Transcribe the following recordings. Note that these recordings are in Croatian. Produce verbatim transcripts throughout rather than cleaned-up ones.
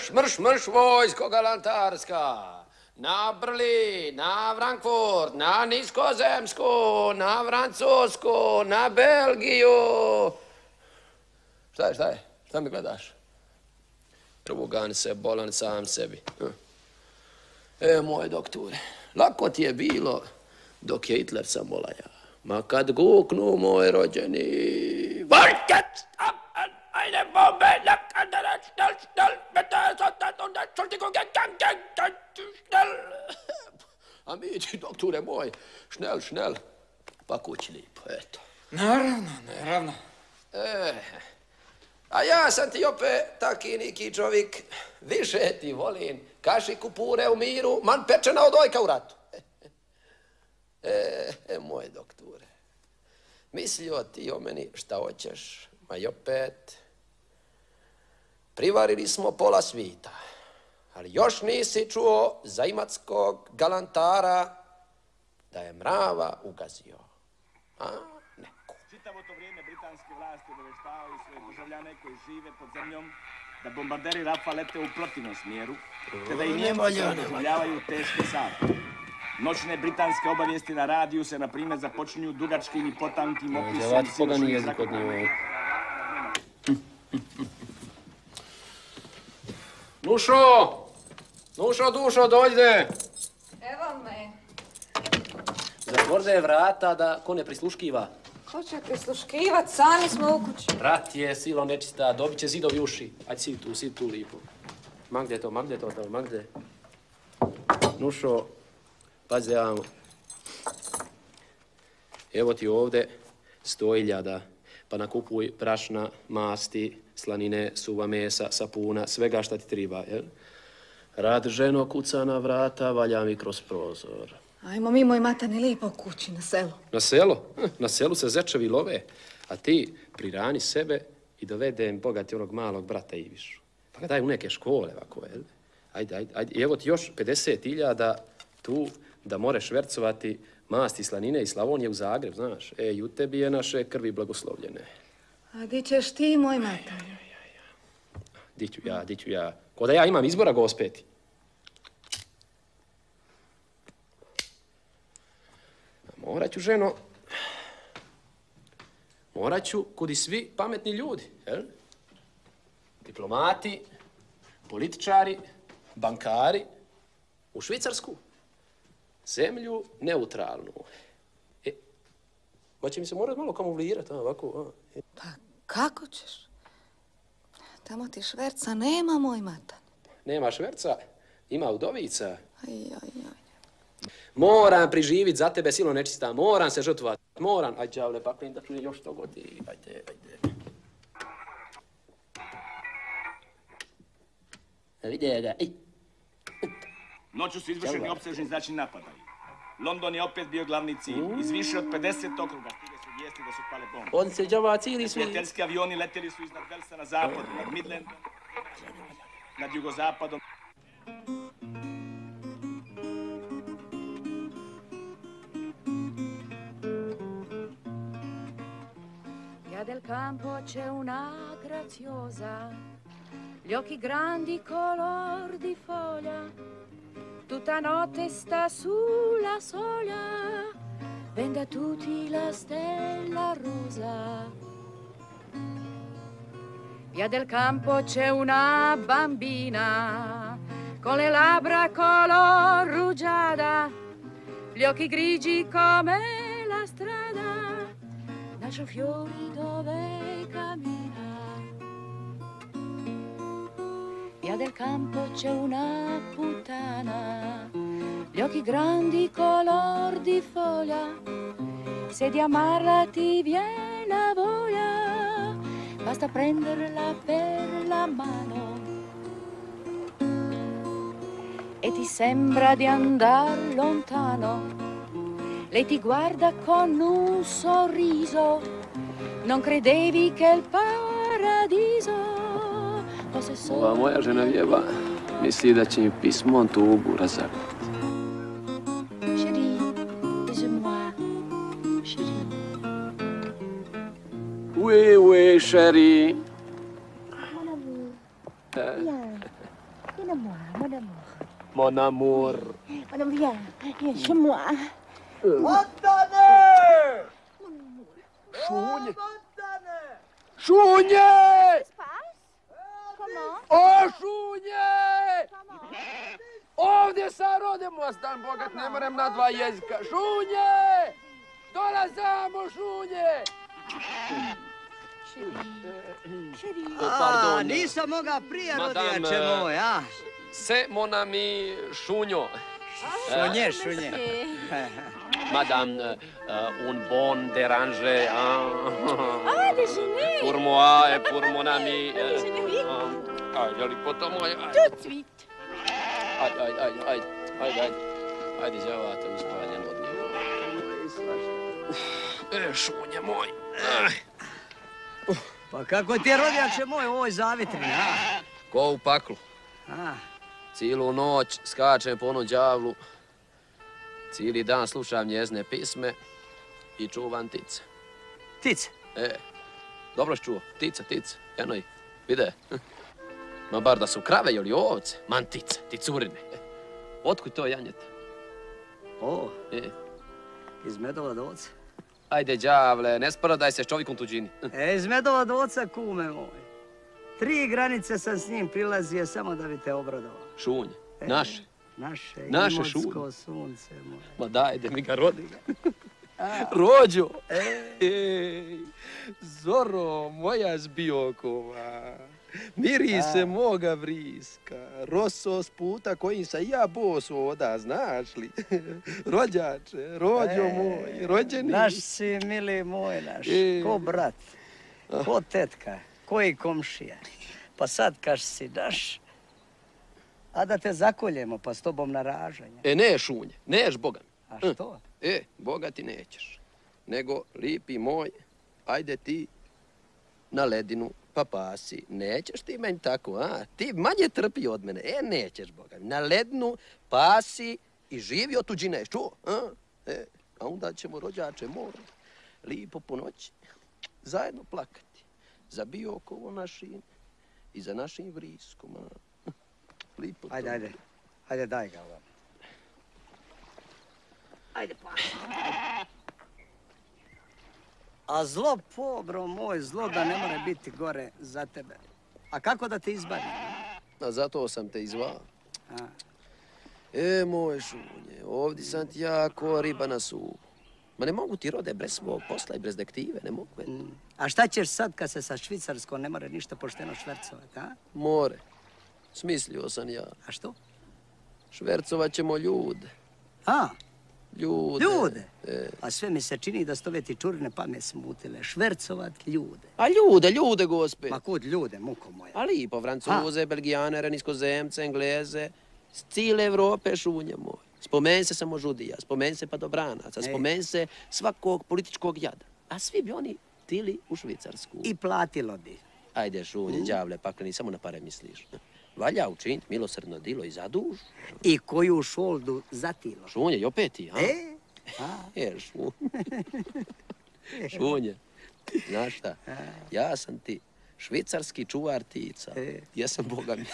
Mrš, mrš, mrš, vojsko galantarska. Na Brli, na Frankfurt, na Nizozemsku, na Francusku, na Belgiju. Šta je, šta je? Šta mi gledaš? Rugan se, bolan sam sebi. E, moj doktore, lako ti je bilo dok je Hitler sam volaja. Ma kad guknu moj rođeni... Vojket! Ajde, bombe! A mi ti, doktore moj, šnel, šnel, pa kući lipo, eto. Naravno, naravno. E, a ja sam ti opet taki neki čovjek, više ti volim kašiku pure u miru, man pečena od ojka u ratu. E, e, moj doktore, mislio ti o meni šta hoćeš, ma i opet, privarili smo pola svita, ali još nisi čuo za imatskog galantara da je mrava ugazio. A, neko. Čitavo to vrijeme britanske vlasti obaveštavaju svoje državljane koji žive pod zemljom da bombarderi Rafa lete u protivnom smjeru, te da i Njemci doživljavaju teške sate. Noćne britanske obavijesti na radiju se, na primjer, započinju dugačkim i potankim opisom silošnih zrakoplovnih. Nušo! Nušo, dušo, dođe! Evo me. Zatvorde vrata da ko ne prisluškiva. Ko će prisluškivat? Sami smo u kući. Rat je silo nečista, dobit će zidovi uši. Ajde, sidi tu, sidi tu lipo. Ma gdje to, ma gdje to, ma gdje? Nušo, pazi ja. Evo ti ovdje sto hiljada, pa nakupuj prašna, masti, slanine, suva mesa, sapuna, svega šta ti treba, jel? Rad ženo kuca na vrata, valja mi kroz prozor. Ajmo mi, moj matani, lipo kući, na selu. Na selo? Na selu se zečevi love, a ti prirani sebe i dovedem bogati onog malog brata Ivišu. Pa ga daj u neke škole, ovako, jel? Ajde, ajde, ajde. Evo ti još pedeset hiljada tu da moreš vercovati masti, slanine i Slavonije u Zagreb, znaš. E, i u tebi je naše krvi blagoslovljene. A di ćeš ti, moj matani? Di ću ja, di ću ja. Ko da ja imam izbora, gospeti. Morat ću, ženo, morat ću kudi svi pametni ljudi, jel? Diplomati, političari, bankari, u Švicarsku. Zemlju neutralnu. E, pa će mi se morati malo kamuflirati, ovako. A. Pa kako ćeš? Tamo ti šverca nema, moj matan. Nema šverca, ima udovica. Aj, aj, aj. Moram priživit za tebe silo nečista, moram se žrtvovati, moram. Aj, đavle, pa da čuje još to godi. Ajde, ajde. Vide ga, ej. Noću su izvršeni opsežni zračni napadaji. London je opet bio glavni cilj. Iz više od pedeset okruga stigle su vijesti da su pale bombe. On se džava cili svi. Prijateljski avioni letjeli su iznad Velsa na zapadu, nad Midlandom, nad jugozapadom. Via del campo c'è una graziosa, gli occhi grandi color di foglia, tutta notte sta sulla soglia, vende a tutti la stella rosa. Via del campo c'è una bambina, con le labbra color rugiada, gli occhi grigi come la strada, lascia fiori dove cammina. Via del campo c'è una puttana, gli occhi grandi color di foglia, se di amarla ti viene voglia, basta prenderla per la mano e ti sembra di andar lontano. Lei ti guarda con un sorriso, non credevi che il paradiso fosse solo... Ova moja Ženevjeva misli da će mi pismom tugu razapiti. Chérie, baise-moi, chérie. Oui, oui, chérie. Mon amour, viens. Mon amour, mon amour. Mon amour. Mon amour, viens, viens chez moi. Montane! Šunje. Montane! Šunje! Comment? O, šunje! Comment? Ovdje sam rodem, ostan bogat, ne morem na dva jezika. Šunje! Dolazamo, šunje! Chérie. O, pardon. A, nisam moga prije Madame, rodijače moj, a? Se mon ami šunjo. Šunje, šunje. Madame, uh, un bon déranger, hein? Ah, déjeuner. Pour moi et pour mon ami. Déjeuner, oui. Aj, je li potom moj? Tout de suite. Ajde, ajde, ajde, ajde, ajde, ajde. Ajde, zjavate uspaljen od njega. E, šunje moj. Pa kako ti je rodijače moj u ovoj zavitrini, a? Ko u paklu. A, Cijelu noć skačem po onom đavlu. Cijeli dan slušam njezne pisme i čuvam tice. tice. E, dobro si čuo. Tice, tice. Eno ih. Vide. Ma bar da su krave ili ovce. Man tice, ticurine. E, otkud to janjeta? O, E, iz Medova doca. ajde, đavle, ne sprdaj se s čovjekom tuđini. E, iz Medova doca, kume moj. Tri granice sam s njim prilazio samo da bi te obradovao. Šunje. E, Naše. Naše, Naše imotsko šunje. sunce moje. Ma dajde mi ga rodi ga. Rođo. E, Ej, Zoro, moja zbiokova. Mirise moga vriska. Roso s puta kojim sam ja boso oda, znaš li? Rođače, rođo E, moj, rođeni. naš si, mili moj, naš. E. Ko brat, ko tetka, koji komšija. Pa sad kaš si naš, a da te zakoljemo pa s tobom na ražanje. E, ne, šunje, neš, Boga mi. A što? E, Boga ti nećeš. Nego, lipi moj, ajde ti na ledinu, pa pasi. Nećeš ti meni tako, a? Ti manje trpi od mene. E, nećeš, Boga mi. Na ledinu, pasi i živi od tuđine, čuo? A? E, a onda ćemo, rođače moj, lipo po noći, zajedno plakati. Za Biokovo našim i za našim vriskom, a? Lipo to. Ajde, ajde. Ajde, daj ga ovam. Ajde, pa. A zlo, pobro moj, zlo da ne more biti gore za tebe. A kako da te izbavim? A zato sam te izvao. A, E, moj šunje, ovdje sam ti ja ko riba na suhu. Ma ne mogu ti rode bez svog posla i bez dektive, ne mogu. eto. mm. A šta ćeš sad kad se sa Švicarskom ne more ništa pošteno švercovat, a? More, smislio sam ja. A što? Švercovat ćemo ljude. A, Ljude. ljude? E. A sve mi se čini da sto ove ti čurine pamet smutile. Švercovat ljude. A ljude, ljude, gospe. Ma kud ljude, muko moja? A lipo, Francuze, Belgijane, Niskozemce, Engleze, s cijele Evrope, šunje moj. Spomen se samo žudija, spomen se padobranaca, E. spomen se svakog političkog jada. A svi bi oni tili u Švicarsku. I platilo bi. Ajde, šunje, đavle, pakleni, samo na pare misliš. Valja učiniti milosrdno dilo i za dušu. I koju šoldu zatilo. Šunje, i opet ti, a? E? A, E, šunje. Šunje, znaš šta? Ja sam ti švicarski čuvar tica. E. Jesam, Boga mi.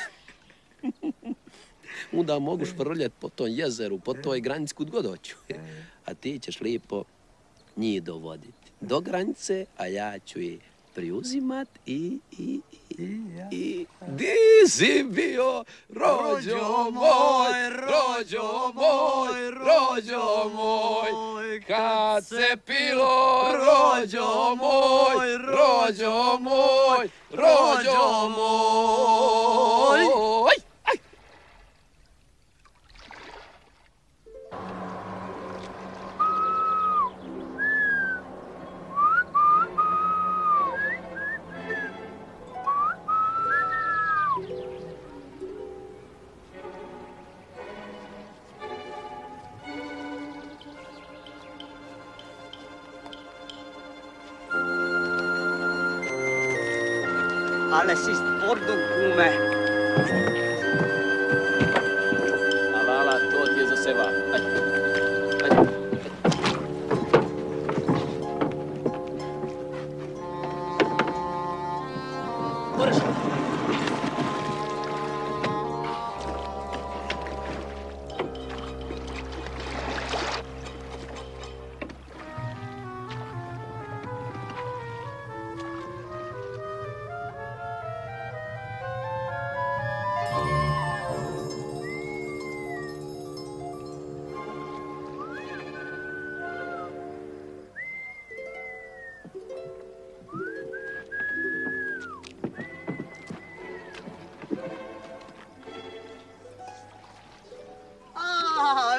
Onda mogu švrljat po tom jezeru, po toj granici kud god hoću. A ti ćeš lipo njih dovoditi do granice, a ja ću ih priuzimat i, i, i, i... Di si bio, rođo moj, rođo moj, rođo moj, kad se pilo, rođo moj, rođo moj, rođo moj. Aj! Ale si spordo, kume. Ala, ala, to ti je za seba. Ajde, ajde.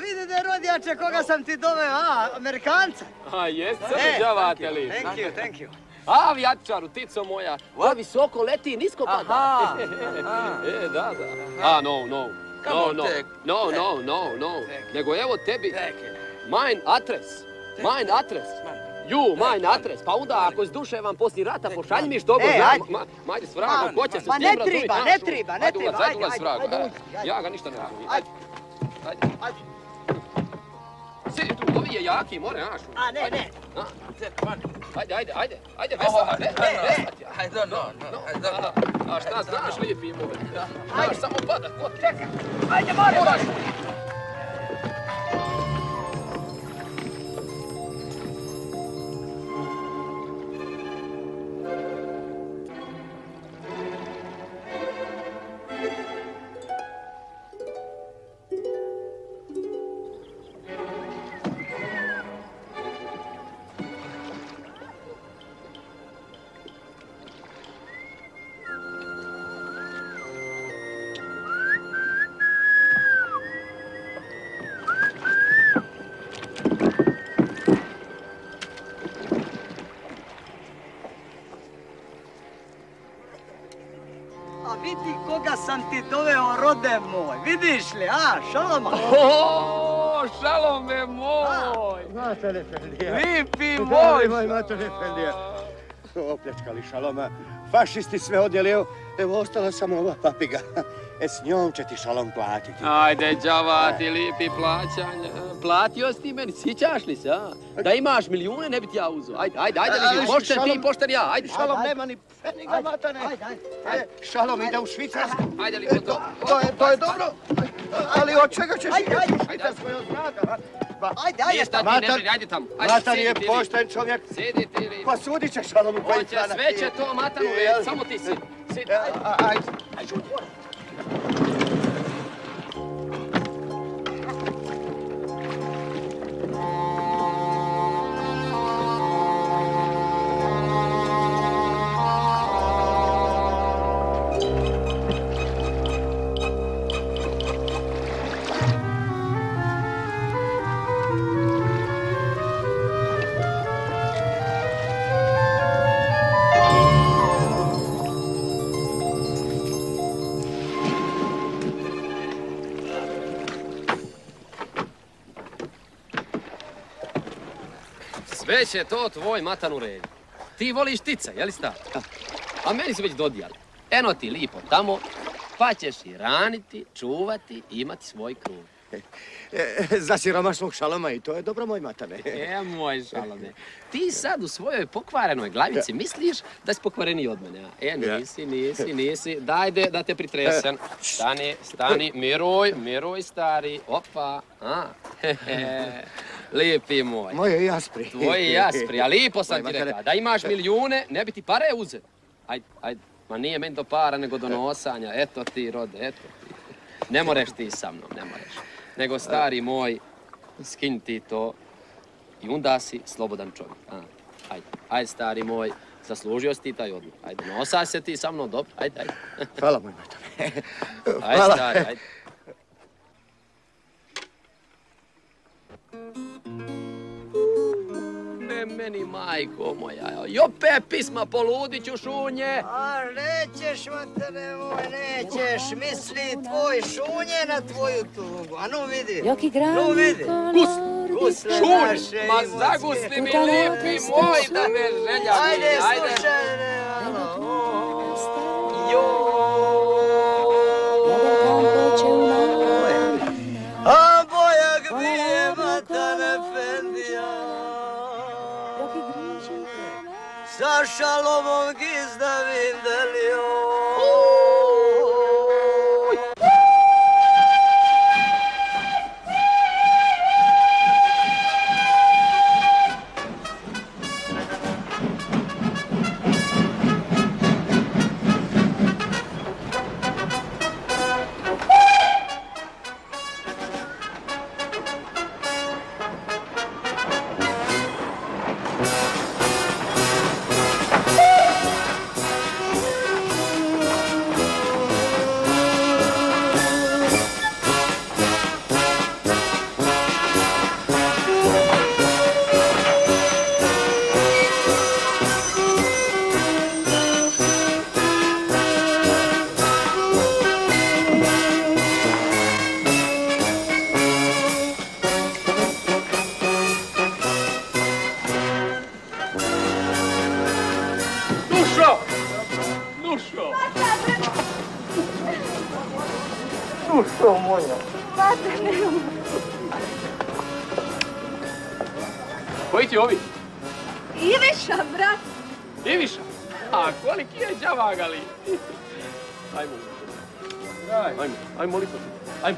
vidi da je rodijače koga sam ti doveo, a, Amerikanca. A jesi E, li đavate li? Thank you, thank you. A, avijatičaru, tico moja, koja visoko leti i nisko pada. Aha, E, da, da. A, no, no. Come No, on, no, take. no, no, no, no. Take. Nego evo tebi, Take it. mine address, mine address. You, mine address. Pa onda, ako zduševam poslije rata, pošalj mi što E, znam. ajde. Ma, ma, ajde s vragom, ko će se Ma s ne tim razumit, triba, znaš, ne u- triba, ne Ajde, triba, ulaz, ajde, ajde, ulaz s ajde, vragom. ajde, e. uđi, ajde. Ja ga ništa ne razumijem. Ajde, Ajde. ajde. Ajde. Sidi tu, ovi je jaki, more, znaš. A, ne, ne. A, Take money. Ajde, ajde, ajde, ajde, Oh, vesla, I ne, don't ne, know. vesla. I don't know. No, I don't know. A šta znaš, lijepi moj? Ajde. Znaš, samo pada, ko čeka. Ajde, more, more. A vidi koga sam ti doveo, rode moj. Vidiš li, a, šaloma? O, šalome moj! Matan Efendija. Lipi Moj, moj! moj Matan Efendija. Opljačkali šaloma. Fašisti sve odjeli, evo, evo ostala samo ova papiga. E, s njom će ti šalom platiti. Ajde, đavati, lipi plaćanja. Platio si ti meni, sjećaš li se, a? Da imaš milijune, ne bi ti ja uzeo. Ajde, ajde, ajde, Ali li pošten ti, šalom- pošten ja, ajde. Šalom nema ni pfeniga, Matane. Ajde, ajde. E, šalom ide u Švicarsku. Ajde, E, lipo to, to. to, je, to je dobro. Ali od čega ćeš Ajde, ajde. u Švicarsku od znaga? Ma, Ajde, ajde. Ništa ti ne Matan- brini, ajde tamo. Ajde, Matan sidi je ti li. pošten čovjek. Sidi ti li. Pa sudit će šalomu koji On će sve će to matanu reći, samo ti sidi. Sidi. Ajde. Sve će to tvoj matan urediti. Ti voliš ptice, jeli sta? A meni su već dodijali. Eno ti lipo tamo, pa ćeš i raniti, čuvati i imati svoj krug. E, za siromašnog šaloma i to je dobro, moj Matane. E, moj šalome. Ti sad u svojoj pokvarenoj glavici misliš da si pokvareniji od mene, a? E, nisi, nisi, nisi. Dajde da te pritresem. Stani, stani, miruj, miruj, stari. Opa, a? Lijepi moj. Moje jaspri. Tvoji jaspri, a lipo sam Moj ti Matane. rekao. Da imaš milijune, ne bi ti pare uzeo. Ajde, ajde. Ma nije meni do para, nego do nosanja. Eto ti, rode, eto ti. Ne moreš ti sa mnom, ne moreš. Nego, stari moj, skinj ti to i onda si slobodan čovjek. A, ajde, ajde, stari moj, zaslužio si ti taj odmor. Ajde, nosaj se ti sa mnom, dobro, ajde, ajde. Hvala, moj Matane. Ajde, Hvala. stari, ajde. Ne meni, majko moja, i opet pisma poludit ću šunje. A nećeš, Matane moj, nećeš. Misli tvoj šunje na tvoju tugu. A nu vidi. Joki grani Nu vidi. kolor Gusle Šunj, naše ma imotske. zagusti mi lijepi moj da me želja Ajde, miri, ajde. slušaj, ono. A boja gbije Matan Efendija. Sa šalomom gizda vindelio. Dušo moja. Matane, Koji ti ovi? Iviša, brat. Iviša? A koliki je đavagali? Ajmo. Ajmo, ajmo lipo. Ajmo.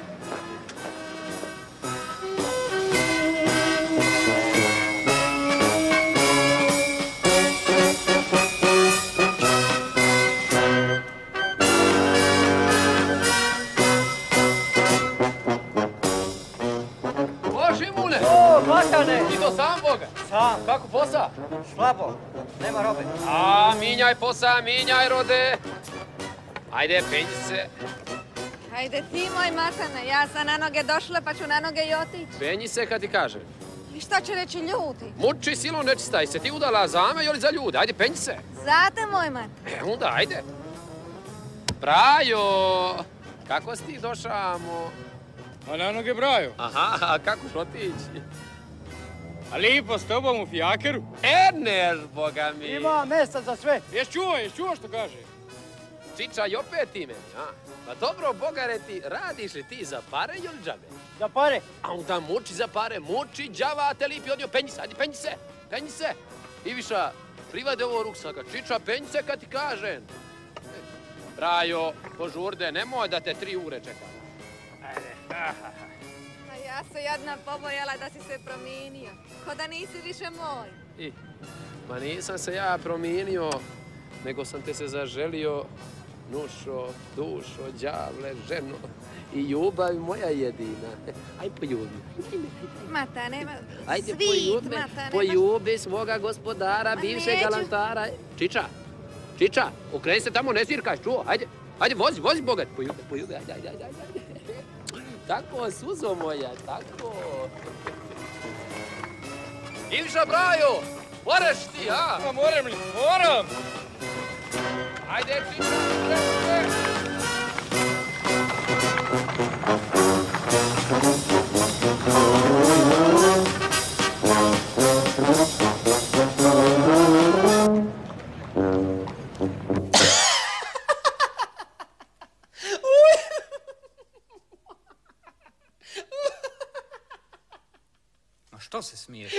Matane! Ti to sam, Boga? Sam. Kako posa? Slabo. Nema robe. A, minjaj posa, minjaj, rode. Ajde, penji se. Hajde ti, moj Matane, ja sam na noge došla pa ću na noge i otići. Penji se kad ti kažem. I šta će reći ljudi? Muči silom nečistaj, se ti udala za me ili za ljude? Ajde, penji se. Zate, moj Matane. E, onda, ajde. Brajo, kako si ti došamo? A na noge, Brajo. Aha, a kako ću otići? A lipo s tobom u fijakeru? E, neš, Boga mi. Ima mjesta za sve. Jes čuo, jes čuo što kaže? Čiča, i opet ti meni, a? Pa dobro, Bogare ti, radiš li ti za pare ili džabe? Za pare. A onda muči za pare, muči, đava, te lipi odnio, penji se, ajde, penji se, penji se. Iviša, privade ovo ruksaka, Čiča, penji se kad ti kažem. Brajo, požurde, nemoj da te tri ure čekam. A ja se jadna pobojala da si se promijenio. Ko da nisi više moj. I, ma nisam se ja promijenio, nego sam te se zaželio, nušo, dušo, đavle, ženo i ljubav moja jedina. Aj, poljubi. Matane, Ajde, svit, poljubi, Matane. poljubi svoga gospodara, Ma bivšeg neću. galantara. Čiča, Čiča, okreni se tamo, ne svirkaj, čuo, ajde, ajde, vozi, vozi, bogat, poljubi, poljubi, ajde, ajde, ajde, ajde. Tako, suzo moja, tako. Iviša, Brajo, moraš ti, a? A moram li? Moram! Ajde, Čiča, ajde. A što se smiješ?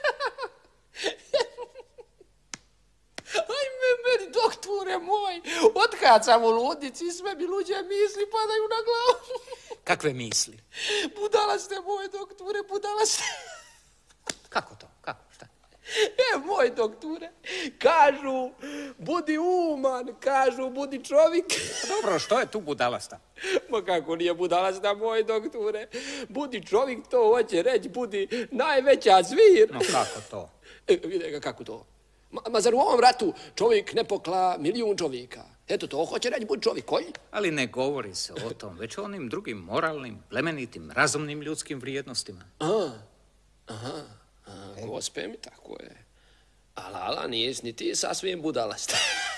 Ajme, meni, doktore moj, otkad sam u ludnici, sve mi luđe misli padaju na glavu. Kakve misli? Budala ste, moj doktore, budala ste. Kako to? Kako? Šta? E, moj doktore, kažu, budi uman, kažu, budi čovjek. Dobro, što je tu budalasta? Ma kako nije budalasta, moj doktore. Budi čovjek, to hoće reći, budi najveća zvir. No kako to? E, vide ga kako to. Ma, ma zar u ovom ratu čovjek ne pokla milijun čovjeka? Eto, to hoće reći, budi čovjek, koji? Ali ne govori se o tom, već o onim drugim moralnim, plemenitim, razumnim ljudskim vrijednostima. A, aha, a, gospe mi, tako je. A Lala, nisi ni ti sasvim budalasta.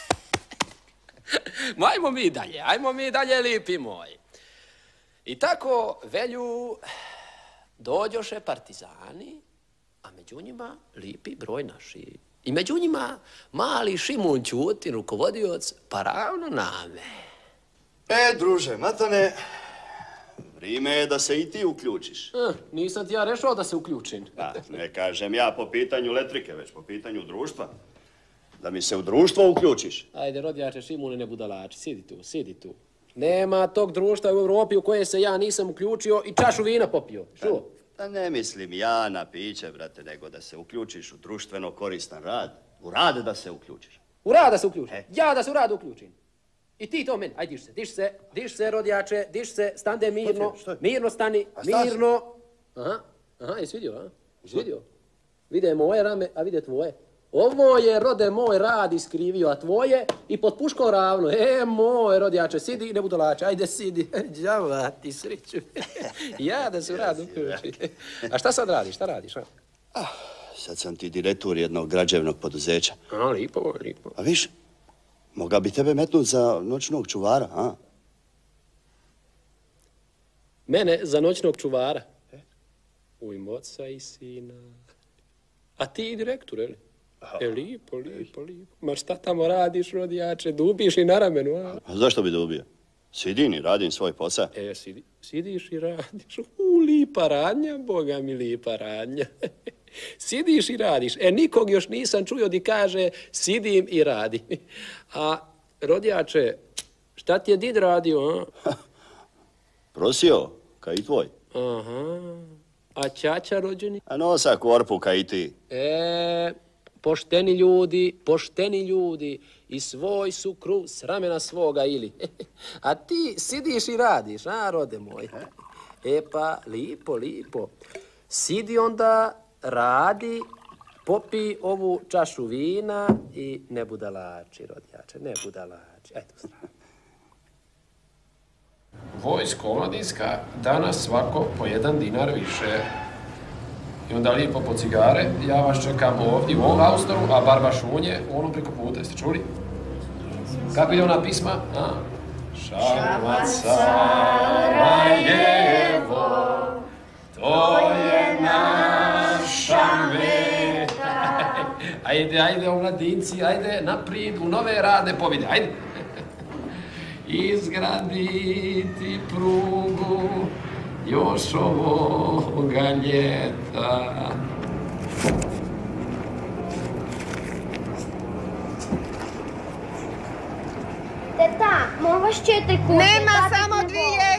Ma, ajmo mi dalje, ajmo mi dalje, lipi moj. I tako, velju, dođoše partizani, a među njima lipi broj naši. I među njima mali Šimun Ćutin, rukovodioc, pa ravno name. E, druže, Matane, vrijeme je da se i ti uključiš. Eh, nisam ti ja rešao da se uključim. Da, ne kažem ja po pitanju letrike, već po pitanju društva. Da mi se u društvo uključiš. Ajde, rodjače Šimune, ne budalači, sidi tu, sidi tu. Nema tog društva u Europi u koje se ja nisam uključio i čašu vina popio. Šuo? Pa ne mislim ja na piće, brate, nego da se uključiš u društveno koristan rad. U rad da se uključiš. U rad da se uključim. E. Ja da se u rad uključim. I ti to meni. Ajde, diš se, diš se, diš se, rodjače, diš se, stande mirno, Što je? mirno stani, A šta si? mirno. Aha, aha, jesi vidio, a? Jesi vidio? Vide moje rame, a vide tvoje. Ovo je, rode moj, rad iskrivio, a tvoje i pod puškom ravno. E, moj, rodjače, sidi, ne budalače, ajde, sidi. Đava ti sreću. Ja da se u rad uključim. A šta sad radiš, šta radiš, a? Sad sam ti direktor jednog građevnog poduzeća. A, lipo, lipo. A viš, moga bi tebe metnut za noćnog čuvara, a? Mene za noćnog čuvara. U ime oca i sina. A ti direktor, je li? E, lipo, lipo, lipo. Ma šta tamo radiš, rodijače? Dubiš i na ramenu, a? A zašto bi dobio? Sidim i radim svoj posao. E, sidi, sidiš i radiš. U, lipa radnja, boga mi lipa radnja. Sidiš i radiš. E, nikog još nisam čuo di kaže sidim i radim. A, rodjače, šta ti je did radio, a? Prosio, ka i tvoj. Aha. A ćaća rođeni? A nosa korpu ka i ti. E, pošteni ljudi, pošteni ljudi, i svoj su kruv s ramena svoga ili. A ti sidiš i radiš, a, rode moj? E pa, lipo, lipo. Sidi onda, radi, popi ovu čašu vina i ne budalači, rodjače, ne budalači. Eto, strano. Vojsko omladinska, danas svako po jedan dinar više. I onda lijepo po cigare, ja vas čekam ovdje u ovom austoru, a barba šunje u onom preko puta, jeste čuli? Kako ide ona pisma? A? Šabac Sarajevo, to je naša meta. Ajde, ajde, omladinci, ajde, naprijed, u nove radne pobjede, ajde. Izgraditi prugu još ovoga ljeta. Teta, moraš četiri kuće. Nema samo dvije.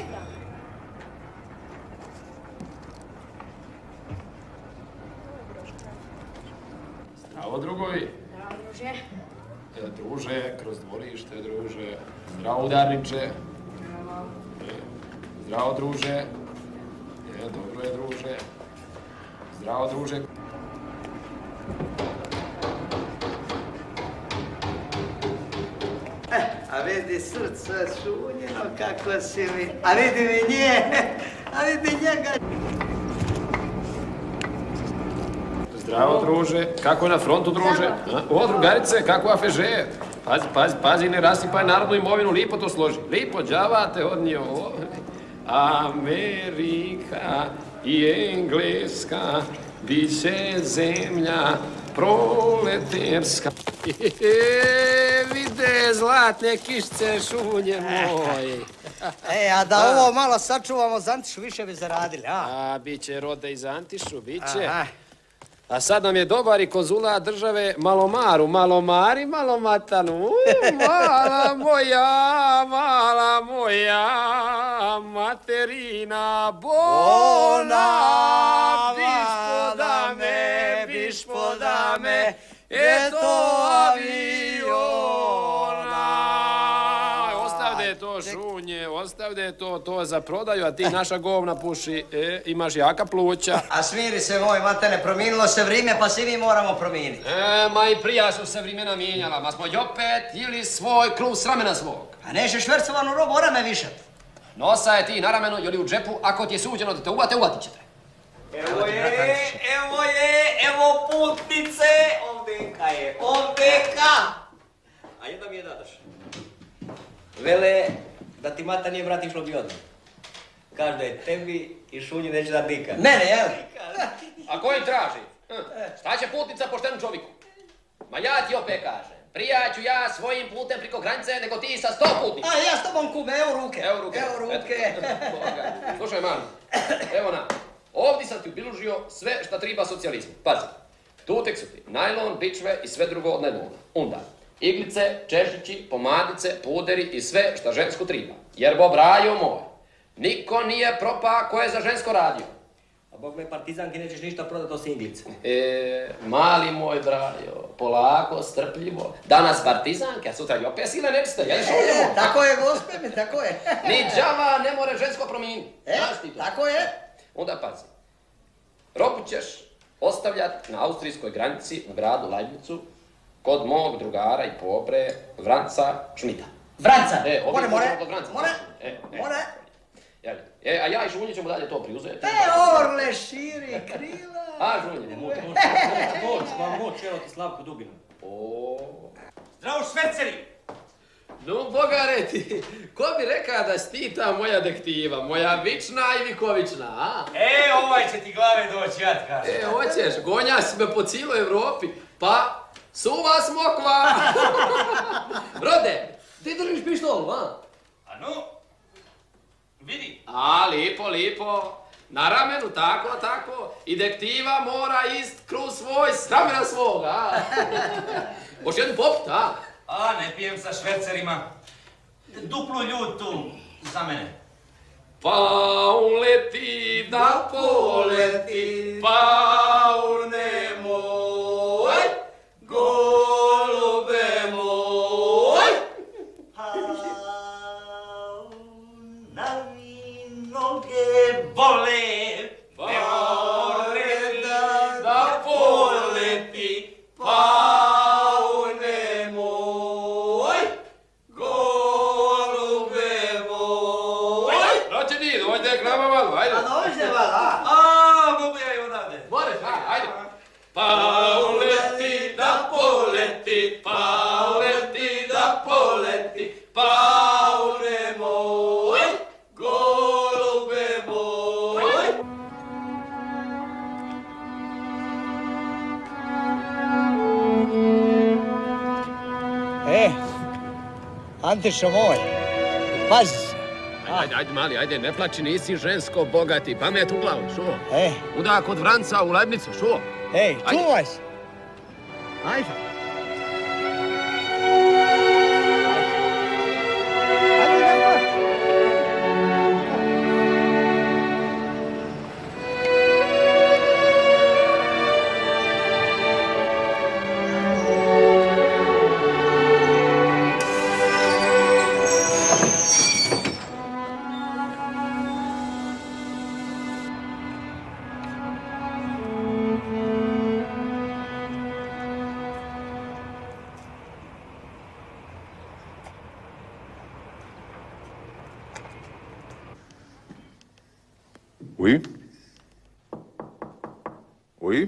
Zdravo, drugovi. Zdravo, druže. E, druže, kroz dvorište, druže. Zdravo, udarniče. E, zdravo, druže. E, dobro je, druže. Zdravo, druže. A vidi srce šunjeno kako si mi. A vidi mi nje. A vidi njega. Zdravo, druže. Kako je na frontu, druže? A? O, drugarice, kako afeže. Pazi, pazi, pazi, ne rasipaj narodnu imovinu, lipo to složi. Lipo, đava te odnio. O, Amerika i Engleska bit će zemlja proleterska. E, vide zlatne kišce šunje moje. E, a da ovo malo sačuvamo za Antišu, više bi zaradili, a? A, bit će rode iz Antišu, bit će. Aha. A sad nam je dobar i konzulat države Malomaru. Malomari, Malomatanu. U, mala moja, mala moja, materina bona. Biš podame, biš podame, eto aviona. Ostavde to šunje, ostavde to, to za prodaju, a ti naša govna puši, e, imaš jaka pluća. A smiri se moj, matene, promijenilo se vrijeme, pa si mi moramo promijeniti. E, ma i prija su se vrimena mijenjala, ma smo i opet jeli svoj kruv s ramena svog. A nećeš švercovanu robu, ora me višat. Nosa je ti na ramenu ili u džepu, ako ti je suđeno da te uvate, uvatit ćete. Evo je, evo je, evo putnice, ovdeka je, ovdeka. A jedna mi je dadaš. Vele, da ti mata nije brat išlo bi odmah. Kaže da je tebi i šunji neće da dika. Mene, jel? A koji traži? Hm. Šta će putnica poštenu čovjeku? Ma ja ti opet kažem, prija ću ja svojim putem priko granice nego ti sa sto putnica. A ja s tobom kume, evo ruke. Evo ruke. Evo ruke. Slušaj, mami, evo na, ovdje sam ti ubilužio sve šta triba socijalizmu. Pazi, tutek su ti najlon, bičve i sve drugo od najlona. Onda, iglice, češići, pomadice, puderi i sve šta žensko triba. Jer bo brajo moj, niko nije propa ko je za žensko radio. A Bog me partizanki nećeš ništa prodati osim iglice. E, mali moj brajo, polako, strpljivo. Danas partizanke, a sutra i opet sile ne biste, jel šuljemo? E, tako je, gospe mi, tako je. Ni džava ne more žensko promijeniti. E, tako je. Onda pazi, robu ćeš ostavljati na austrijskoj granici u gradu Leibnicu kod mog drugara i pobre Vranca Šmita. Vranca? E, more, more, kod Vranca. more, E, e, more. Jel, e, a ja i Žunji ćemo dalje to priuzeti. E, orle širi krila. A, Žunji, muč, Moć, ma moć, evo ti Slavko Duginu. o. Zdravo, šverceri! No, bogare ti, ko bi rekao da si ti ta moja dektiva, moja vična i vikovična, a? E, ovaj će ti glave doći, ja ti kažem. E, hoćeš, gonja si me po cijeloj Evropi, pa suva smokva! Rode, ti držiš pištolu, a? A no, A, lipo, lipo. Na ramenu, tako, tako. I dektiva mora ist kroz svoj s ramena svog, a? Možeš jednu popit, a? A, ne pijem sa švercerima. Duplu ljutu za mene. Paun leti da poleti, paun nemoj, golube moj. Na mi noge bole, Paun leti da poleti, paun nemoj, golube moj. Noće ti, dođe k nama malo, ajde. a dođe vala. A, mogu ja i odavde. Možeš, ajde. Paun leti da poleti, paun leti da poleti, paun nemoj, golube moj. E, Antišo moj, pazi se. Ajde, ajde, mali, ajde, ne plači, nisi žensko bogati, pamet u glavu, šuo. E, Uda kod Vranca u Lebnicu, šuo. ej, Ajde. čuvaj se. Ajde. Ajde, nemoj. Oui? Oui?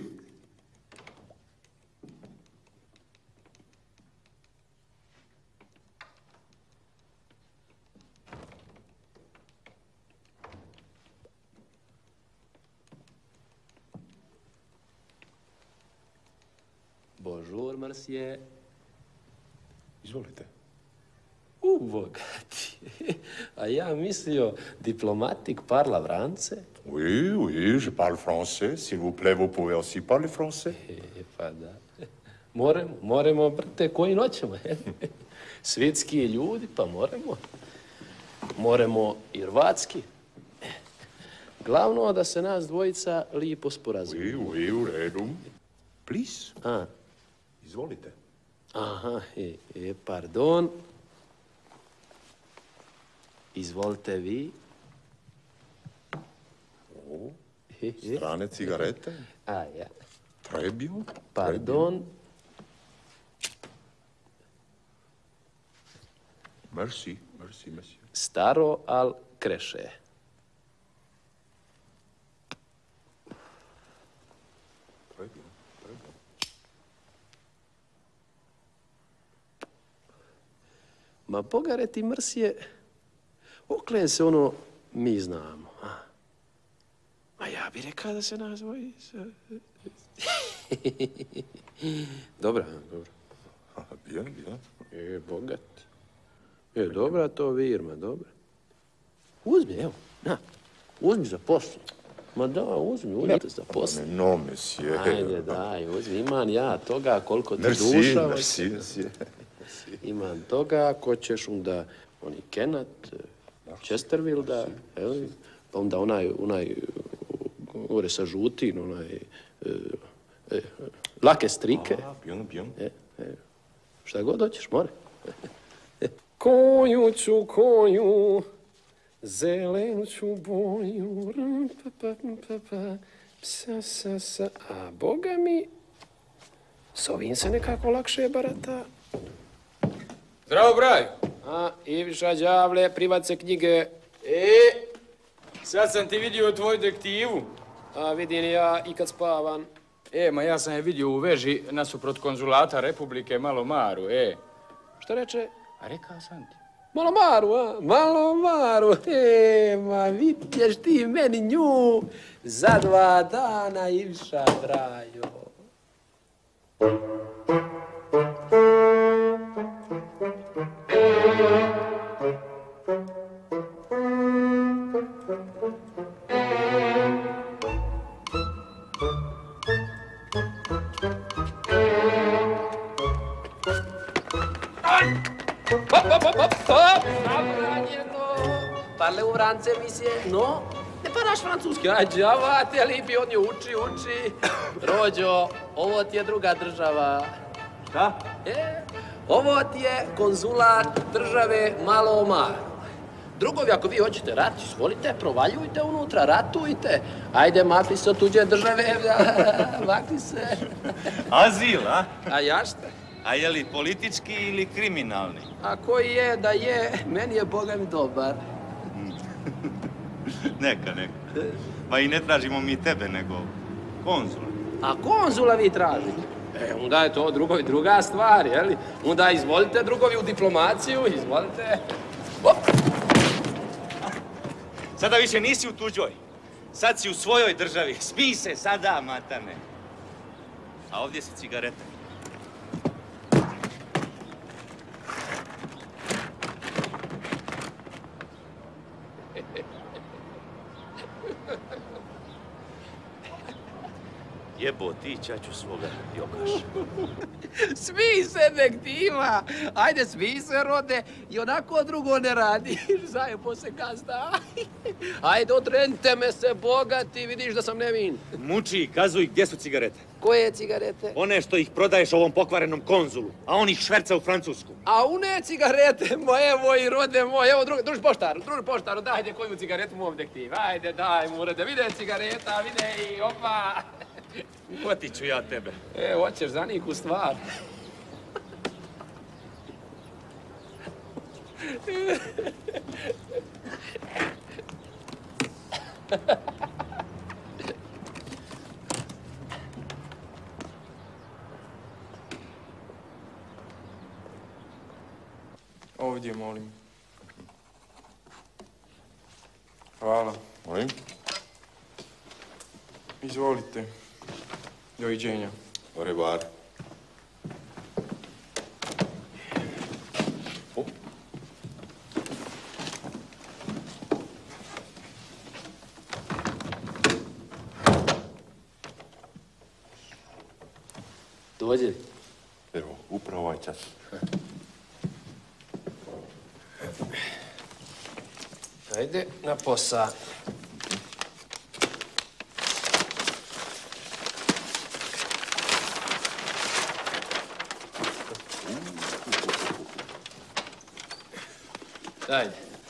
Bonjour, monsieur. Izvolite. U, bogati. A ja mislio, diplomatik parla Vrance? Oui, oui, je parle français. S'il vous plaît, vous pouvez aussi parler français. E, pa da. Moremo, moremo, brate, koji noćemo, he? Svjetski ljudi, pa moremo. Moremo i hrvatski. Glavno da se nas dvojica lipo sporazumiju. Oui, oui, u redu. Please. A, Izvolite. aha, e, e, pardon. Izvolite vi. O, He, he. strane cigarete. A, ja. Très bien. Pardon. Merci, merci, monsieur. Staro, al kreše. Très bien, très bien. Ma bogare ti mrsje, oklen se ono mi znamo. A, a ja bi rekao da se nas dvojica. Dobra, dobra. Ah, bien, bien. E, bogati. E, dobra to virma, dobra. Uzmi, evo, na, uzmi za poslu. Ma da, uzmi, uzmi za poslu. Non, monsieur. Ajde, daj, uzmi, imam ja toga koliko ti Merci, duša. merci, monsieur. Imam toga, ako ćeš onda oni Kenat, Chesterville da, evo, pa onda onaj, onaj, gore sa žutin, onaj, e, e, lake strike. Ah, bien, bien. E, e, šta god hoćeš, more. Koju ću, koju, zelenu ću boju, rum, pa, pa, pa, pa, psa, sa, sa, a boga mi, s ovim se nekako lakše barata. Zdravo, braj. A, Iviša đavle, privace knjige. E, sad sam ti vidio tvoju dektivu. A, vidim ja i kad spavam. E, ma ja sam je vidio u veži nasuprot konzulata Republike Malomaru, e. Šta reče? A rekao sam ti. Malo maru, a? Malo maru. E, ma vidješ ti meni nju za dva dana, Iviša, drajo. vrance, misije, no, ne paraš francuski, ajde, javate li bi on je uči, uči. Rođo, ovo ti je druga država. Šta? E, ovo ti je konzulat države Malo Marko. Drugovi, ako vi hoćete rat, izvolite, provaljujte unutra, ratujte. Ajde, makli se od tuđe države, makli se. Azil, a? A ja šta? A je li politički ili kriminalni? A koji je da je, meni je Boga mi dobar. Neka, neka. Pa i ne tražimo mi tebe, nego konzula. A konzula vi tražite? E, onda je to drugovi druga stvar, jeli? Onda izvolite drugovi u diplomaciju, izvolite. Op! Sada više nisi u tuđoj. Sad si u svojoj državi. Smij se sada, matane. A ovdje su cigarete. Jebo ti, ćaću svoga jokaša. Smij se, nek ti ima. Ajde, smij se, rode. I onako drugo ne radiš. Zajepo se gazda. Ajde, odrenite me se, bogati. Vidiš da sam nevin. Muči, kazuj, gdje su cigarete? Koje cigarete? One što ih prodaješ ovom pokvarenom konzulu, a on ih šverca u Francusku. A une cigarete moje, evo i rode moje, evo drugi, druži poštaru, druži poštaru, dajde koju cigaretu mom dektiv. Ajde, daj mu, rode, vide cigareta, vide i opa. Potiću ja tebe. E, hoćeš za niku stvar. Ovdje, molim. Hvala. Molim? Izvolite. Doviđenja. Au revoir. Oh. Dođi. Evo, upravo ovaj čas. Ajde na posao. Ajde.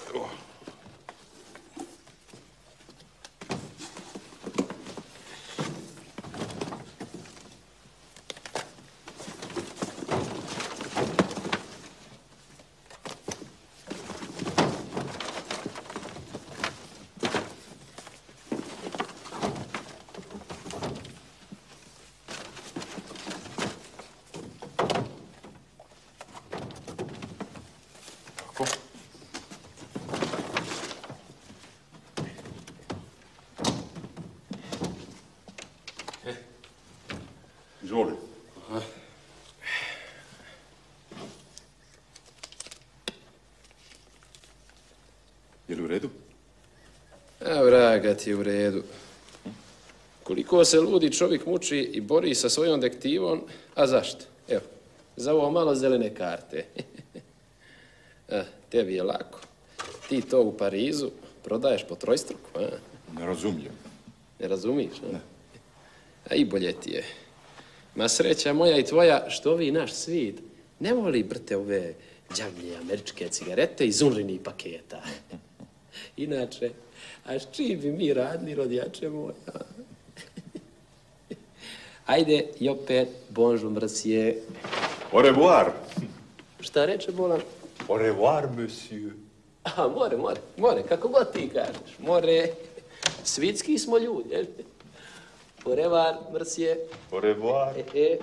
Izvoli. Aha. Je li u redu? A vraga ti je u redu. Koliko se ludi čovjek muči i bori sa svojom dektivom, a zašto? Evo, za ovo malo zelene karte. A, tebi je lako. Ti to u Parizu prodaješ po trojstruku, a? Ne razumijem. Ne razumiješ, a? Ne. A i bolje ti je. Ma sreća moja i tvoja, što vi naš svijet ne voli brte ove đavlje američke cigarete iz unrinih paketa. Inače, a s čim bi mi radili, rodjače moja? Ajde, i opet, bonjour, monsieur. Au revoir. Šta reče, bolan? Au revoir, monsieur. A, more, more, more, kako god ti kažeš. More, svitski smo ljudi, jel? Au revoir, monsieur. Au revoir. E, e.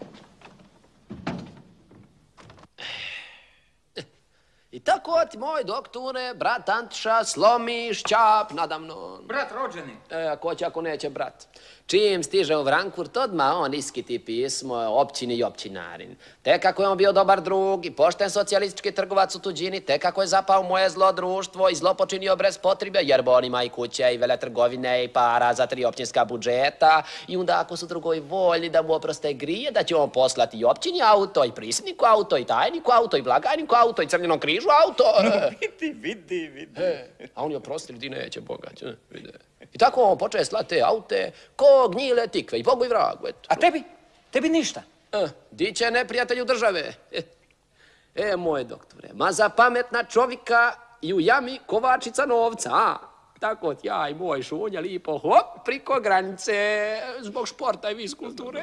I tako ti, moj doktore, brat Antiša, slomiš čap nadamnom. Brat rođeni. E, ako će, ako neće, brat. Čim stiže u Frankfurt, odmah on iskiti pismo općini i općinarin. Te kako je on bio dobar drug i pošten socijalistički trgovac u tuđini, te kako je zapao moje zlo društvo i zlo počinio bez potrebe, jer on ima i kuće i veletrgovine i para za tri općinska budžeta. I onda ako su drugovi voljni da mu oproste grije, da će on poslati i općini auto, i prisjedniku auto, i tajniku auto, i blagajniku auto, i Crvenom križu auto. No, vidi, vidi, vidi. E, a on je oprostili, di neće bogać, vide. I tako on počeo slati te aute ko gnjile tikve i Bogu i vragu, eto. A tebi? Tebi ništa? E, di će neprijatelju države? E, e, moj doktore, ma za pametna čovjeka i u jami kovačica novca, a? Tako ti ja i moj Šunja lipo hop priko granice zbog športa i viskulture.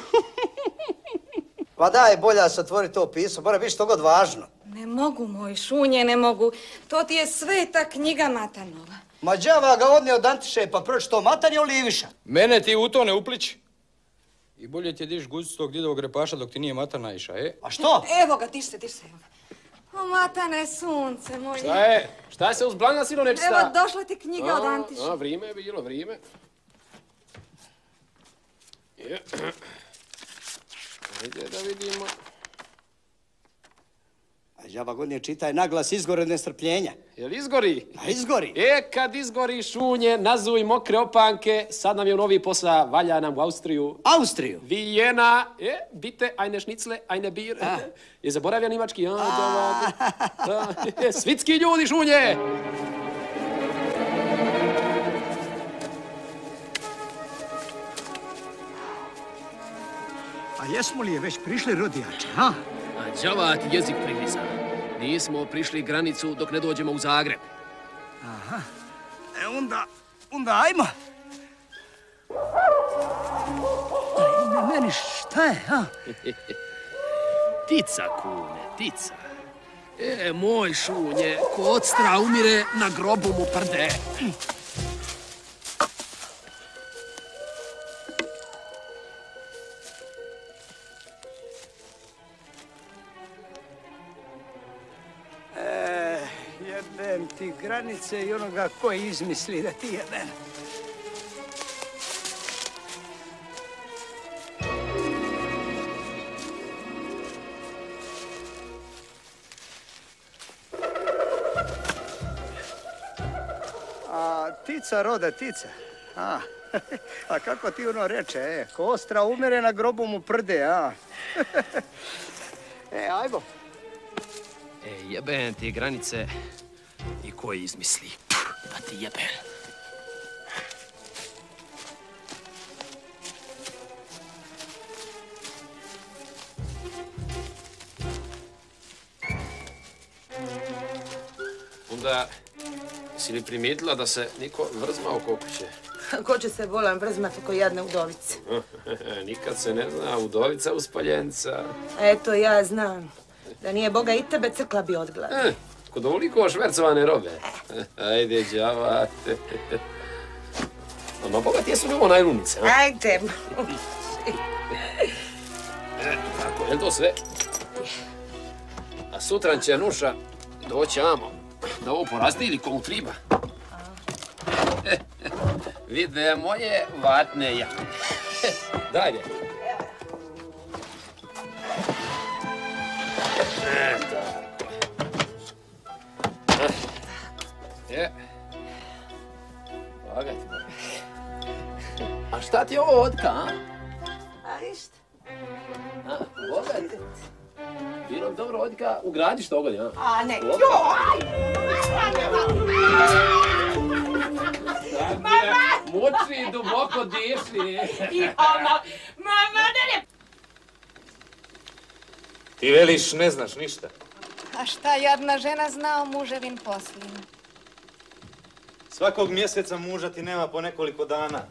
Pa daj, bolja se otvori to pismo, mora biti što god važno. Ne mogu, moj Šunje, ne mogu. To ti je sveta knjiga Matanova. Ma đava ga odnio od Antiše, pa pročito Matan je Oliviša. Mene ti u to ne upliči. I bolje ti diš guzicu tog didovog repaša dok ti nije Matan naiša, e? A što? Evo ga, tiš se, tiš se, evo ga. O, Matane, sunce moje. Šta je? Šta se uzblanga, sino nečista? Evo, došla ti knjiga od Antiše. A, vrijeme je bilo, vrijeme. Je. Ajde da vidimo. A đava ga odnio čitaj naglas izgore od nestrpljenja. Jel izgori? A izgori. E, kad izgori Šunje, nazuj mokre opanke, sad nam je u novi posla, valja nam u Austriju. Austriju? Vijena, e, bite, ajne šnicle, ajne bir. Je zaboravio nimački, a, džava. Svitski ljudi, Šunje! A jesmo li je već prišli rodijače, ha? A džava ti jezik prigriza. Nismo prišli granicu dok ne dođemo u Zagreb. Aha. E onda, onda ajmo. Ajme, meni šta je, ha? Tica, kune, tica. E, moj Šunje, ko od stra umire, na grobu mu prde. Jebem ti granice i onoga ko izmisli da ti jebem. A tica rode, tica. A, a kako ti ono reče, e, ko ostra umire na grobu mu prde, a? E, ajmo. E, jebem ti granice i ko izmisli, da ti jebem. Onda, si li primijetila da se niko vrzma oko kuće? Ko će se volan vrzmat oko jadne udovice? Nikad se ne zna, udovica uspaljenca. Eto, ja znam. Da nije Boga i tebe, crkla bi od gladi. E, kod ovoliko švercovane robe. Ajde, džava. No, Boga ti jesu li ovo najlunice? Ajde. Tako, je li to sve? A sutran će Nuša doći amo da ovo porazdili komu triba. Vide moje vatne jame. Dalje. E, tako. Je. Lagati. A šta ti je ovo otka, a? A išta? A, bogati. Bilo bi dobro odika ugradiš to ogolje, a? A ne, joj! Mama! Muči, duboko diši. I ona, mama, ne ne... Ti veliš, ne znaš ništa. A šta jadna žena zna o muževim poslima? Svakog mjeseca muža ti nema po nekoliko dana.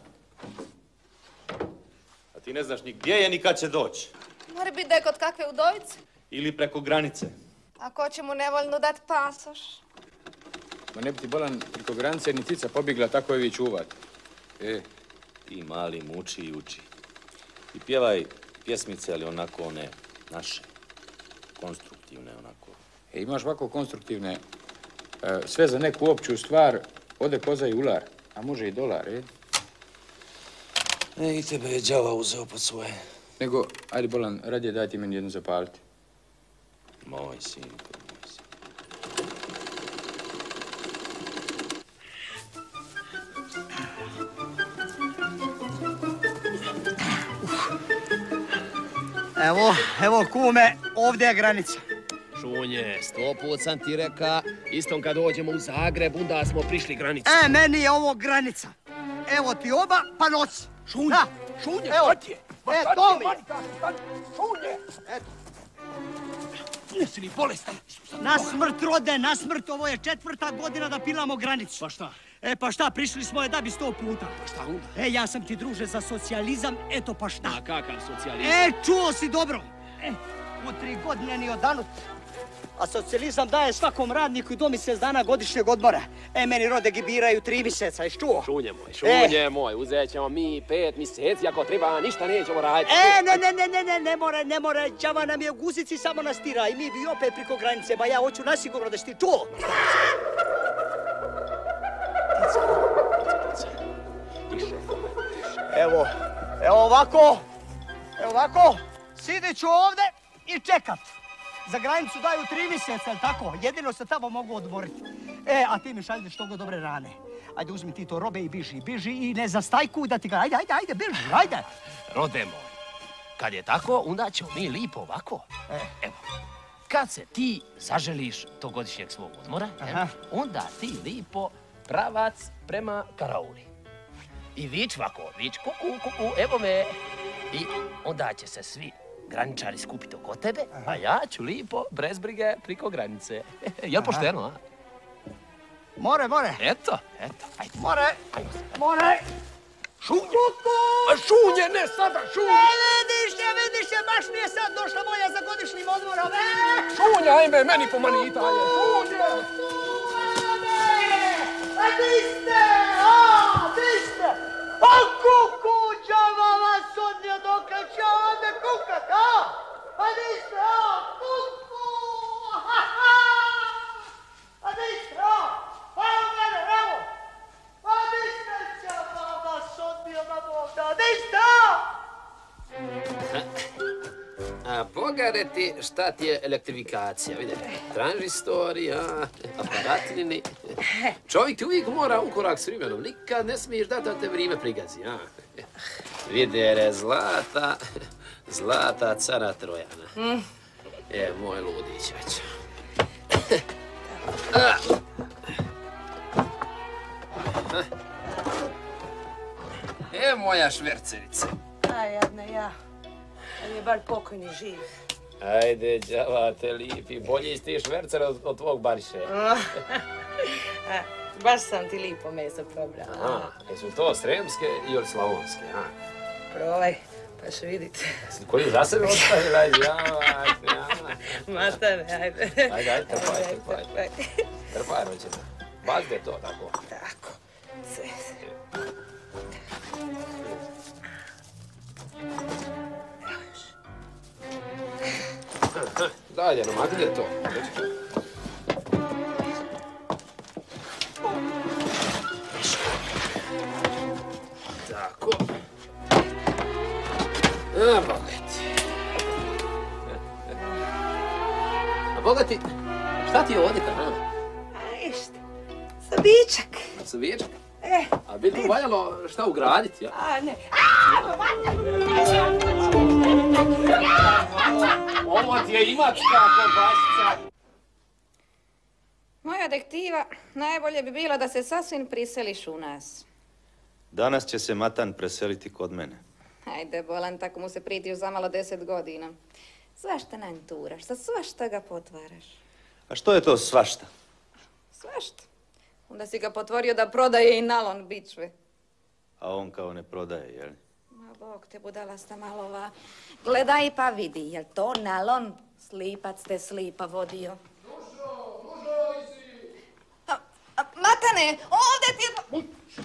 A ti ne znaš ni gdje je, ni kad će doći. Mora biti da je kod kakve udovice. Ili preko granice. A ko će mu nevoljno dat pasoš? Ma ne bi ti bolan preko granice ni tica pobjegla, tako je vi čuvat. E, ti mali muči i uči. I pjevaj pjesmice, ali onako one naše. Konstruktivne onako. E, imaš ovako konstruktivne. E, sve za neku opću stvar, ode koza i ular. A može i dolar, e? E, i tebe je đava uzeo pod svoje. Nego, ajde Bolan, radije daj ti meni jednu zapaliti. Moj sinko, moj sinko. Evo, evo kume, ovdje je granica. Šunje, sto put sam ti reka, istom kad dođemo u Zagreb, onda smo prišli granicu. E, meni je ovo granica. Evo ti oba, pa nosi. Šunje, šunje, evo šta ti je? E, to mi je. Šunje, eto. Jesi li bolestan? Na smrt, rode, na smrt. Ovo je četvrta godina da pilamo granicu. Pa šta? E, pa šta, prišli smo je da bi sto puta. Pa šta onda? E, ja sam ti druže za socijalizam, eto pa šta. A kakav socijalizam? E, čuo si dobro. E, u tri godine ni odanut. A socijalizam daje svakom radniku i do mjesec dana godišnjeg odmora. E, meni rode gibiraju tri mjeseca, ješ čuo? Šunje moj, šunje e. moj, uzet ćemo mi pet mjeseci, ako treba, ništa nećemo raditi. E, ne, ne, ne, ne, ne, ne more, ne more, đava nam je u guzici, samo nas tira i mi bi opet priko granice, ba ja hoću nasigurno da si ti čuo. Evo, evo ovako, evo ovako, sidit ću ovde i čekat. Za granicu daju tri mjeseca, jel tako? Jedino se tamo mogu odmoriti. E, a ti mi šalješ toga dobre rane. Ajde, uzmi ti to robe i biži, biži i ne zastajkuj da ti ga... Ajde, ajde, ajde, biži, ajde. Rode moj, kad je tako, onda ćemo mi lipo ovako. E. Evo, kad se ti zaželiš tog godišnjeg svog odmora, je, onda ti lipo pravac prema karauli. I vič ovako, vič kuku, kuku, evo me. I onda će se svi graničari skupiti oko tebe, a ja ću lipo, bez brige, priko granice. Jel pošteno, a? More, more. Eto, eto, ajde. More, more. Šunje! A šunje, ne sada, šunje! Ne, vidiš je, vidiš je, baš mi je sad došla volja za godišnjim odmorom. E! Šunje, ajme, meni pomanitanje, šunje! A di ste, a, di ste? A kuku, đava vas odnio dokle će ovdje kukat, a? A di ste, a, kuku, ha, ha! A di ste, a? A u mene, evo! A di ste, đava vas odnio na Bogda, a di ste, a? A pogare ti šta ti je elektrifikacija, vidite, tranzistori, a, aparatljini. Čovjek ti uvijek mora u korak s vremenom, nikad ne smiješ dati da te vrijeme prigazi, a. Videre, zlata, zlata cara Trojana. Mm. E, moj ludić već. E, moja švercerice. A, jadne ja. Ali je bar pokojni živ. Ajde, đava te lipi, bolji si ti švercer od, od tvog Bariše. A, baš sam ti lipo meso probrala. Aha, jesu to sremske ili slavonske, a? Probaj, pa će vidite. Jesi koji za sebe ostavili, ajde, java, ajde, java. Matane, ajde. Ajde, ajde, trpaj, trpaj. Trpaj, rođena. Bazde to, tako. Tako. Sve. Daj, Ljeno, ma gdje je to? Tako. A, bogati. A, bogati, šta ti je ovdje, kana? A, išta. Sabičak. Sabičak? E. A bi tu valjalo šta ugraditi, ja? A, ne. Ovo ti je imačka kobasica. Moja dektiva, najbolje bi bilo da se sasvim priseliš u nas. Danas će se Matan preseliti kod mene. Ajde, Bolan, tako mu se priti za malo deset godina. Svašta nam turaš, sa svašta ga potvaraš. A što je to svašta? Svašta. Onda si ga potvorio da prodaje i nalon bičve. A on kao ne prodaje, jel? Ma Bog te budalasta malova. Gledaj pa vidi, jel to nalon? Slipac te slipa vodio. Dušo, dužoj si! A, a, Matane, ovdje ti je...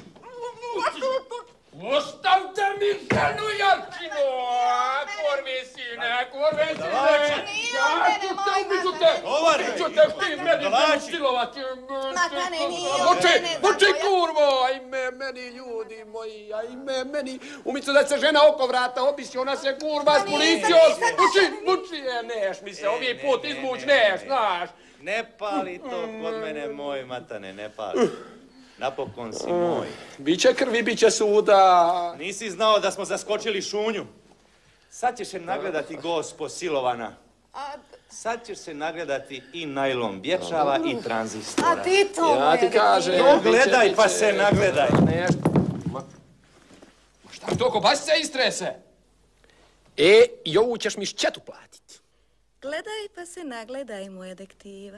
Ostavte mi ženu, Jarčino! Korvi sine, korvi sine! Ja ću te, ubiću te! Ubiću te, ti meni ne silovati! Matane, nije Moči, moči kurvo! Ajme, meni, ljudi moji, ajme meni. Umjesto da se žena oko vrata obisi, ona se kurva s policijom. Muči, muči je, neš mi se, ovdje put izmuć, neš, znaš. Ne pali to kod mene, moj matane, ne pali. Napokon si moj. Biće krvi, biće suda. Nisi znao da smo zaskočili šunju. Sad ćeš se nagledati, gospo silovana. Sad ćeš se nagledati i najlon bječava i tranzistora. A ti to, ja ti kažem. No, gledaj pa se nagledaj. Ma šta to kobasica istrese? E, i ovu ćeš mi šćetu platiti. Gledaj pa se nagledaj, moja dektiva.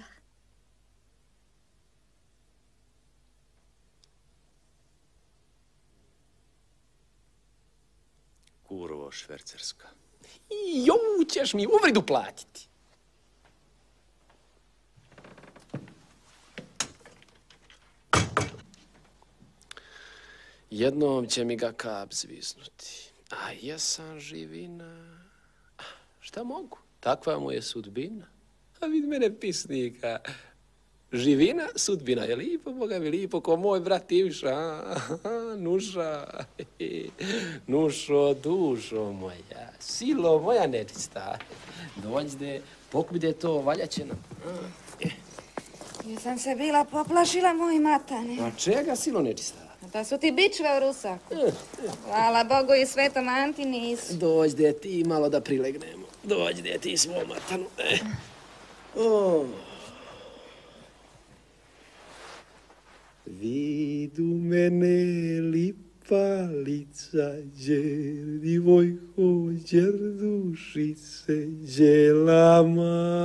Kurvo švercerska. I ovu ćeš mi uvridu platiti. Jednom će mi ga kap zvisnuti. A jesam živina. Šta mogu? Takva mu je sudbina. A vid mene pisnika. Živina, sudbina je lipo, Boga mi lipo, ko moj brat Ivša. Nuša, nušo, dušo moja, silo moja nečista. Dođde, pokvide to, valjaće nam. Jesam se bila poplašila, moj matane. A čega, silo nečista? Da su ti bičve u rusaku. Hvala Bogu i svetom Anti nisu. Dođde ti malo da prilegnemo. Dođde ti s mom matanu. E. Oh. Vidu mene lipa lica, đer divojko, đer dušice, đelama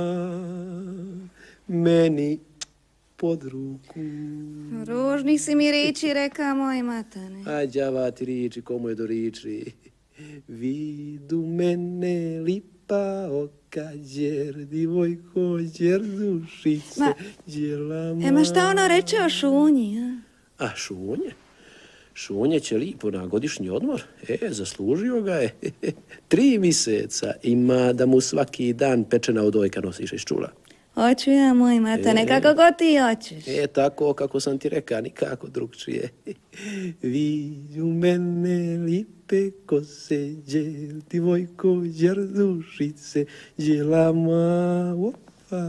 meni pod ruku. Ružni si mi riči, reka moj matane. A đava ti riči, komu je do riči. Vidu mene lipa oka, đer divojko, đer dušice, Ma, đelama... Ema, šta ono reče o šunji, a? A šunje? Šunje će lipo na godišnji odmor. E, zaslužio ga je. Tri mjeseca ima da mu svaki dan pečena odojka nosiš iz čula. Hoću ja, moj matane, E. kako god ti hoćeš. E, tako kako sam ti reka, nikako drugčije. Viđu mene lipe kose, đel divojko, đer dušice, đelama, opa.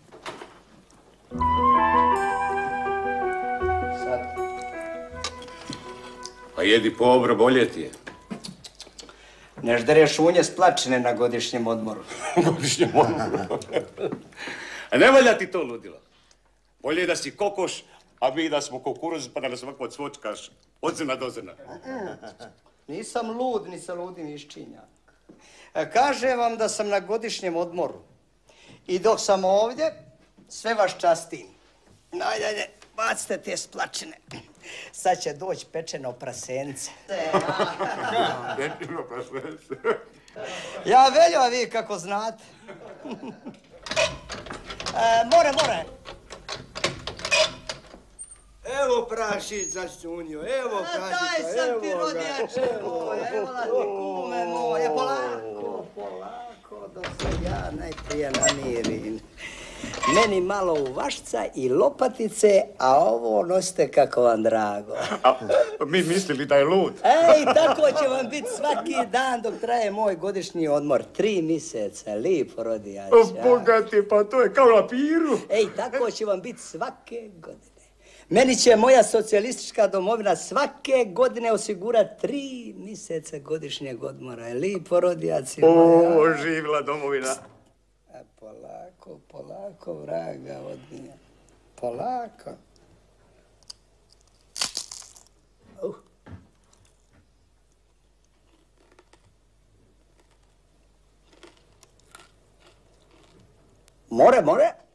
Pa jedi pobro, bolje ti je. Ne ždere šunje splačene na godišnjem odmoru. Godišnjem odmoru. A ne valja ti to ludilo. Bolje da si kokoš, a mi da smo kukuruz, pa da nas ovako cvočkaš od zrna do zrna. Nisam lud, ni sa ludim iščinja. Kažem vam da sam na godišnjem odmoru. I dok sam ovdje, sve vas častim. Ajde, ajde, bacite te splačene. Sad će doći pečeno prasence. Pečeno prasence. Ja veljo, a vi kako znate. E, more, more. Evo prašić za šunju, evo prašića, Daj sam evo ti ga. rodijače moj, evo la ti kume moje, polako, polako, dok se ja najprije namirim. Meni malo u vašca i lopatice, a ovo nosite kako vam drago. A mi mislili da je lud. Ej, tako će vam biti svaki dan dok traje moj godišnji odmor. Tri mjeseca, lipo rodijače. Bogati, pa to je kao na piru. Ej, tako će vam biti svake godine. Meni će moja socijalistička domovina svake godine osigurati tri mjeseca godišnjeg odmora. Je lipo, rodijaci moja? O, živla domovina. A polako, polako, vraga odnija. Polako. Uh. More, more.